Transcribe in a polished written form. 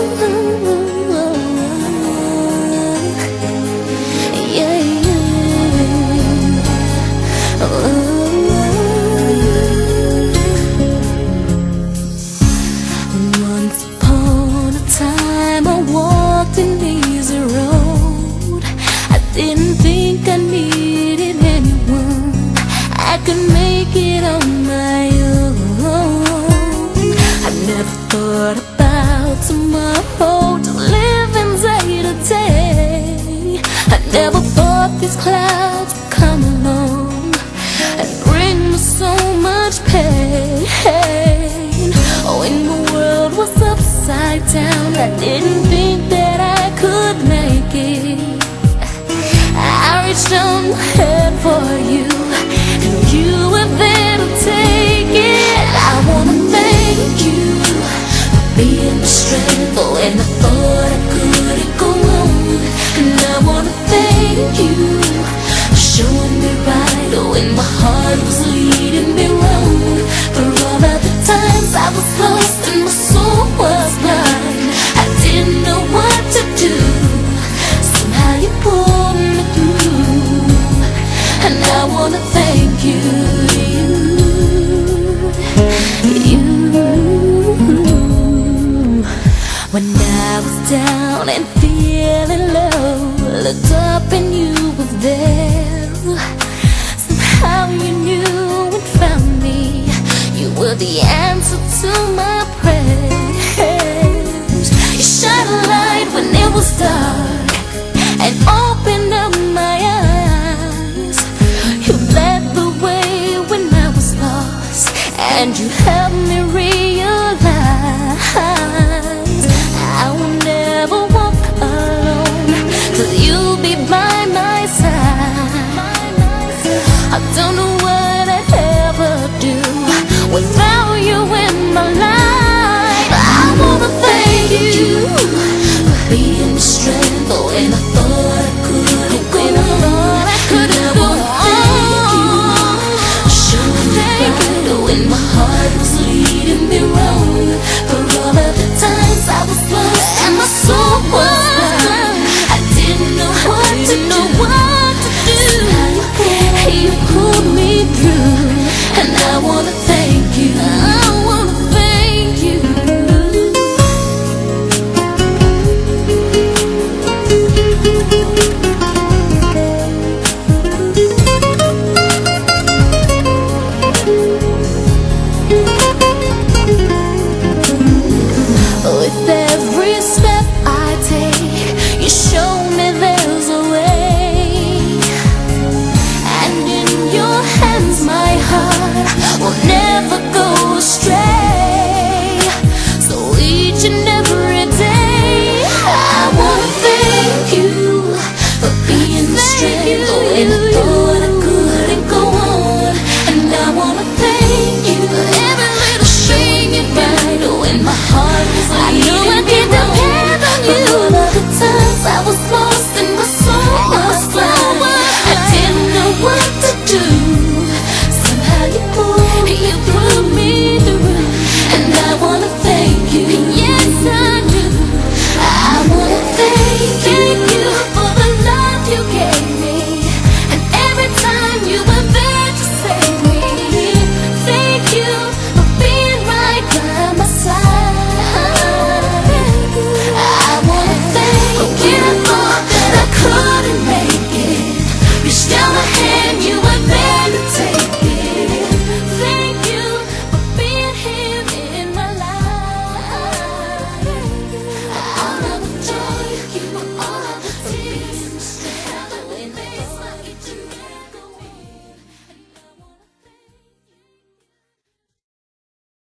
Once upon a time I walked an easy road. I didn't think I needed anyone. I could make it on my own. I never thought about tomorrow, to live in day to day. I never thought these clouds would come along and bring me so much pain. When the world was upside down, I didn't think that I could make it. I reached on my hand for you, and you were there to take it. I wanna thank you for being the strength when I thought I couldn't go on. And I wanna thank you for showing me right when my heart was leading me wrong. For all of the times I was lost and my soul was blind, I didn't know what to do. Somehow you pulled me through, and I wanna thank you, you. When I was down and feeling low, looked up and you were there. Somehow you knew and found me. You were the answer to